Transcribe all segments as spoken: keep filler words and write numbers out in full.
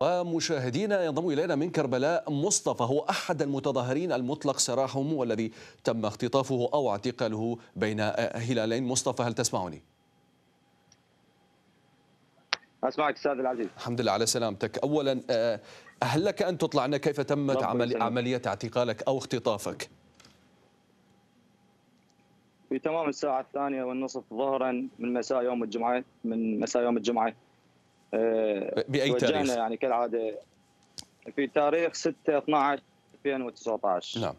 ومشاهدينا ينضم إلينا من كربلاء مصطفى، هو أحد المتظاهرين المطلق سراحهم والذي تم اختطافه أو اعتقاله بين هلالين. مصطفى، هل تسمعني؟ أسمعك أستاذ العزيز. الحمد لله على سلامتك. أولا، هل لك أن تطلع لنا كيف تمت عملي عملية اعتقالك أو اختطافك؟ في تمام الساعة الثانية والنصف ظهرا من مساء يوم الجمعة من مساء يوم الجمعة بأي تاريخ؟ يعني كالعادة في تاريخ ستة اثنعش ألفين وتسعة عشر. نعم.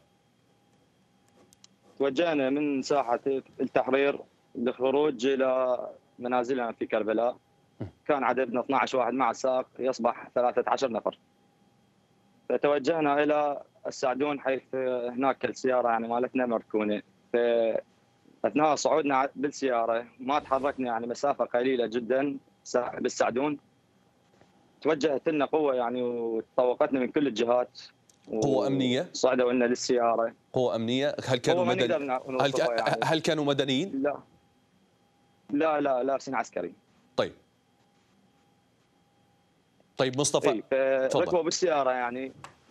توجهنا من ساحة التحرير للخروج إلى منازلنا في كربلاء. كان عددنا اثنعش واحد مع السائق يصبح ثلاثة عشر نفر. فتوجهنا إلى السعدون حيث هناك السيارة يعني مالتنا مركونة. فأثناء صعودنا بالسيارة ما تحركنا يعني مسافة قليلة جدا بالسعدون. توجهت لنا قوة يعني وتطوقتنا من كل الجهات. قوة أمنية؟ صعدوا لنا للسيارة. قوة أمنية؟ هل كانوا مدنيين؟ هل, ك... يعني. هل كانوا مدنيين؟ لا لا لا لابسين عسكري. طيب طيب مصطفى، تفضل. ركبوا بالسيارة يعني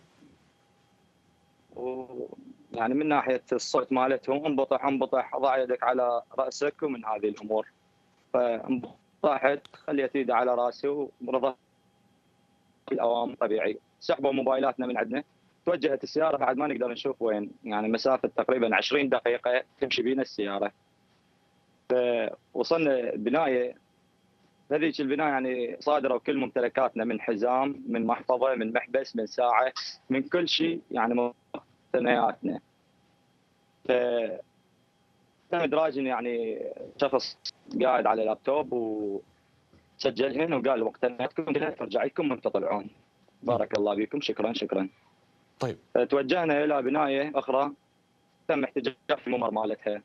و يعني من ناحية الصوت مالتهم انبطح انبطح ضع يدك على رأسك ومن هذه الأمور. فانبطحت خليت ايدي على راسي ورضت الأوامر طبيعي. سحبوا موبايلاتنا من عندنا. توجهت السيارة بعد ما نقدر نشوف وين، يعني مسافة تقريبا عشرين دقيقة تمشي بينا السيارة. فوصلنا بناية. هذيك البناية يعني صادروا كل ممتلكاتنا من حزام من محفظة من محبس من ساعة من كل شيء يعني مقتنياتنا. ف دراجن يعني شخص قاعد على لابتوب وسجلهن وقال مقتنياتكم ترجع لكم من تطلعون. بارك الله بكم، شكرا شكرا. طيب توجهنا الى بنايه اخرى تم احتجاز في الممر مالتها.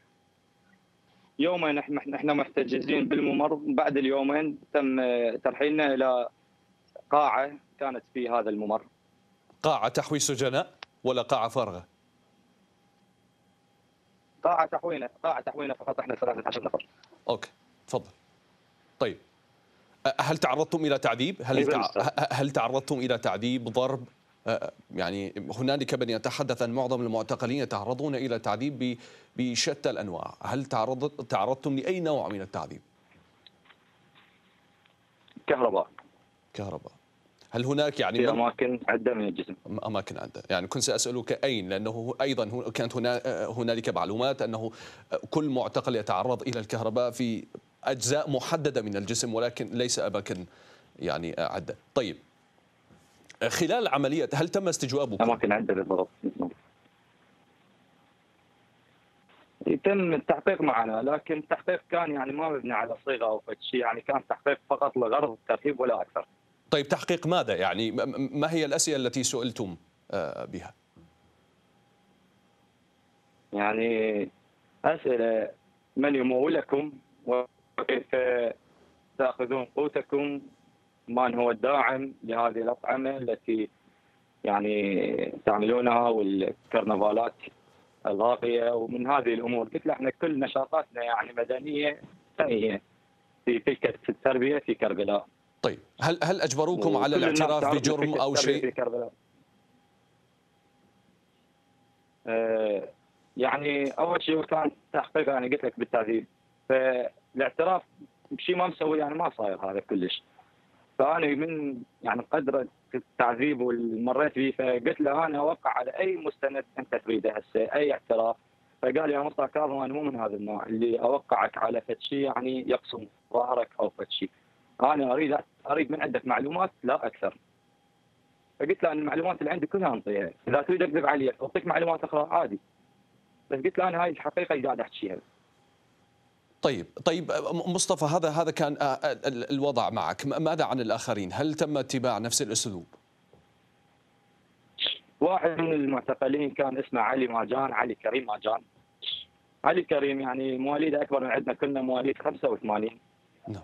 يومين احنا محتجزين بالممر. بعد اليومين تم ترحيلنا الى قاعه كانت في هذا الممر. قاعه تحوي سجناء ولا قاعه فارغه؟ قاعه تحوينا قاعه تحوينا فقط احنا ثلاثة عشر نفر. اوكي تفضل. طيب هل تعرضتم الى تعذيب؟ هل تع... هل تعرضتم الى تعذيب، ضرب؟ يعني هنالك من يتحدث أن معظم المعتقلين يتعرضون إلى تعذيب بشتى الأنواع. هل تعرضت تعرضتم لأي نوع من التعذيب؟ كهرباء. كهرباء. هل هناك يعني في أماكن عدة من الجسم؟ أماكن عدة. يعني كنت سأسألك أين، لأنه أيضا كانت هنا هنالك معلومات أنه كل معتقل يتعرض إلى الكهرباء في أجزاء محددة من الجسم ولكن ليس أماكن يعني عدة. طيب خلال العملية هل تم استجوابكم؟ أماكن عدة بالضبط. يتم التحقيق معنا، لكن التحقيق كان يعني ما مبني على صيغة أو شيء، يعني كان تحقيق فقط لغرض الترهيب ولا أكثر. طيب تحقيق ماذا؟ يعني ما هي الأسئلة التي سئلتم بها؟ يعني أسئلة من يمولكم وكيف تأخذون قوتكم، من هو الداعم لهذه الأطعمة التي يعني تعملونها والكرنفالات الراقية ومن هذه الأمور. قلت له احنا كل نشاطاتنا يعني مدنية ثانية في فكرة التربية في كربلاء. طيب هل هل أجبروكم على الاعتراف بجرم أو شيء؟ في كربلاء. آه يعني أول شيء كان تحقيق، يعني قلت لك بالتعذيب، فالاعتراف بشيء ما مسوي يعني ما صاير هذا كلش. فأنا من يعني قدر التعذيب والمريت به، فقلت له أنا أوقع على أي مستند أنت تريده هسه، أي اعتراف. فقال يا مصطفى كاظم أنا مو من هذا النوع اللي أوقعك على فد شيء يعني يقسم ظهرك أو فد شيء. أنا أريد أريد من عندك معلومات لا أكثر. فقلت له أن المعلومات اللي عندي كلها أنطيها، إذا تريد أكذب علي أعطيك معلومات أخرى عادي. بس قلت له أنا هاي الحقيقة اللي قاعد أحكيها. طيب طيب مصطفى، هذا هذا كان الوضع معك. ماذا عن الآخرين؟ هل تم اتباع نفس الأسلوب؟ واحد من المعتقلين كان اسمه علي ماجان، علي كريم ماجان. علي كريم يعني مواليد أكبر من عندنا كلنا، مواليد خمسة وثمانين. نعم.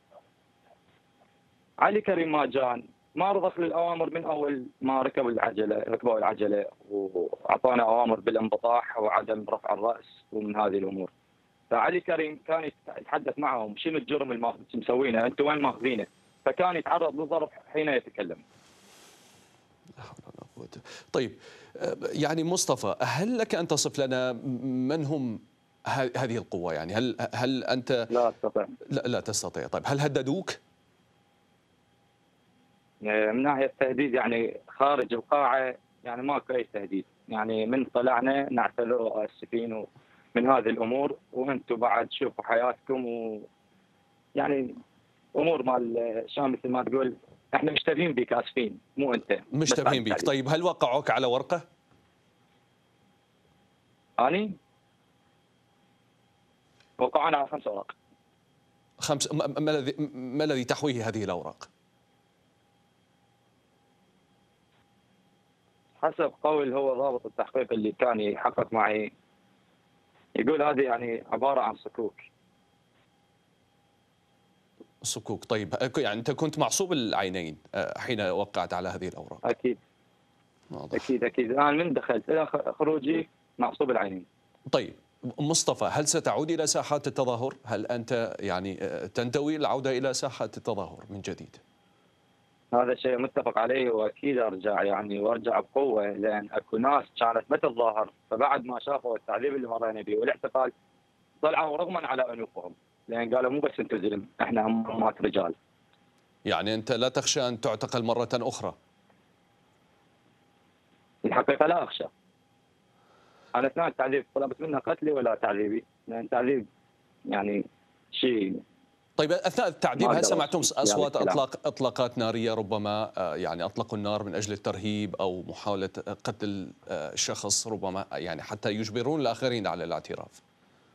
علي كريم ماجان ما رضخ للأوامر من أول ما ركبوا العجلة ركبوا العجلة وأعطانا أوامر بالانبطاح وعدم رفع الرأس ومن هذه الأمور. فعلي كريم كان يتحدث معهم شنو الجرم اللي مسوينه، انتم وين ماخذينه؟ فكان يتعرض للضرب حين يتكلم. لا حول ولا قوة. طيب يعني مصطفى، هل لك أن تصف لنا من هم هذه القوة؟ يعني هل هل أنت لا استطيع. لا, لا تستطيع. طيب هل هددوك؟ من ناحيه التهديد يعني خارج القاعه يعني ماكو اي تهديد، يعني من طلعنا نعتذر اسفين من هذه الامور، وانتم بعد شوفوا حياتكم، و يعني امور مال شام مثل ما تقول احنا مشتبهين بك، اسفين مو انت مشتبهين بك. طيب هل وقعوك على ورقه؟ اني وقعنا على خمس اوراق. خمس ما الذي ما الذي تحويه هذه الاوراق؟ حسب قول هو ضابط التحقيق اللي كان يحقق معي، يقول هذه يعني عباره عن صكوك. صكوك. طيب يعني انت كنت معصوب العينين حين وقعت على هذه الاوراق؟ اكيد واضح. اكيد اكيد الان من دخلت الى خروجي معصوب العينين. طيب مصطفى، هل ستعود الى ساحات التظاهر؟ هل انت يعني تنتوي العوده الى ساحات التظاهر من جديد؟ هذا شيء متفق عليه، واكيد ارجع يعني وارجع بقوه، لان اكو ناس كانت ما تتظاهر فبعد ما شافوا التعذيب اللي مرينا به والاحتقال طلعوا رغما على انوفهم، لان قالوا مو بس انتم زلم، احنا همات رجال. يعني انت لا تخشى ان تعتقل مره اخرى؟ الحقيقه لا اخشى. انا اثناء التعذيب طلبت منها قتلي ولا تعذيبي، لان التعذيب يعني شيء. طيب اثناء التعذيب هل سمعتم اصوات اطلاق اطلاقات ناريه؟ ربما يعني اطلقوا النار من اجل الترهيب او محاوله قتل الشخص، ربما يعني حتى يجبرون الاخرين على الاعتراف.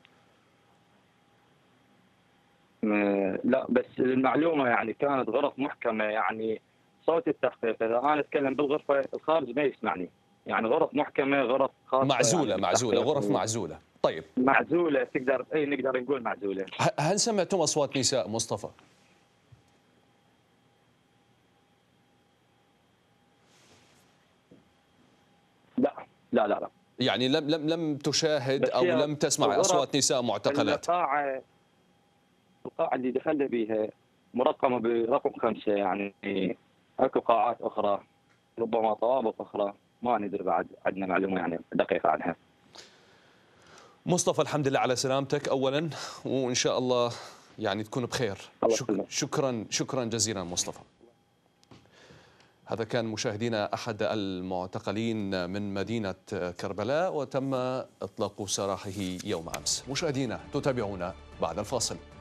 لا بس المعلومه يعني كانت غرف محكمه، يعني صوت التحقيق اذا انا اتكلم بالغرفه الخارج ما يسمعني، يعني غرف محكمه، غرف خاصه معزوله. يعني معزوله غرف معزوله. طيب معزوله تقدر اي نقدر نقول معزوله. هل سمعتم اصوات نساء مصطفى؟ لا لا لا لا يعني لم لم لم تشاهد او لم تسمع اصوات نساء معتقلات؟ القاعه القاعه اللي دخلنا بها مرقمه برقم خمسه، يعني اكو قاعات اخرى ربما طوابق اخرى ما ندري بعد، عندنا معلومه يعني دقيقه عنها. مصطفى الحمد لله على سلامتك اولا، وان شاء الله يعني تكون بخير. شك شكرا شكرا جزيلا مصطفى. هذا كان مشاهدينا احد المعتقلين من مدينه كربلاء، وتم اطلاق سراحه يوم امس. مشاهدينا تتابعونا بعد الفاصل.